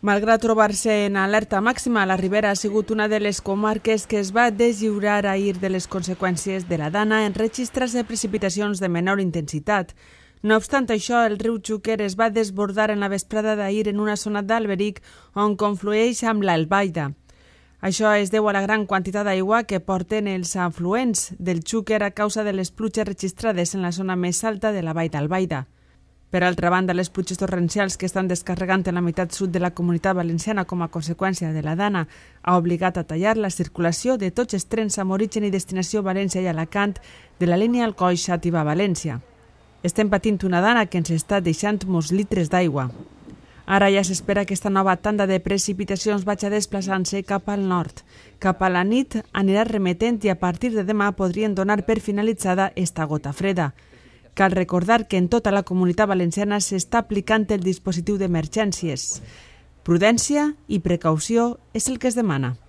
Malgrat trobar-se en alerta màxima, la Ribera ha sigut una de les comarques que es va deslliurar ahir de les conseqüències de la Dana en registrar-se precipitacions de menor intensitat. No obstant això, el riu Xúquer es va desbordar en la vesprada d'ahir en una zona d'Alberic on conflueix amb l'Albaida. Això es deu a la gran quantitat d'aigua que porten els afluents del Xúquer a causa de les pluges registrades en la zona més alta de la vall d'Albaida. Per altra banda, les pluges torrencials que estan descarregant en la meitat sud de la Comunitat Valenciana com a conseqüència de la Dana ha obligat a tallar la circulació de tots els trens amb origen i destinació València i Alacant de la línia Alcoi-Xàtiva-València. Estem patint una Dana que ens està deixant molts litres d'aigua. Ara ja s'espera que aquesta nova tanda de precipitacions vagi desplaçant-se cap al nord. Cap a la nit anirà remetent i a partir de demà podrien donar per finalitzada esta gota freda. Cal recordar que en tota la Comunitat Valenciana s'està aplicant el dispositiu d'emergències. Prudència i precaució és el que es demana.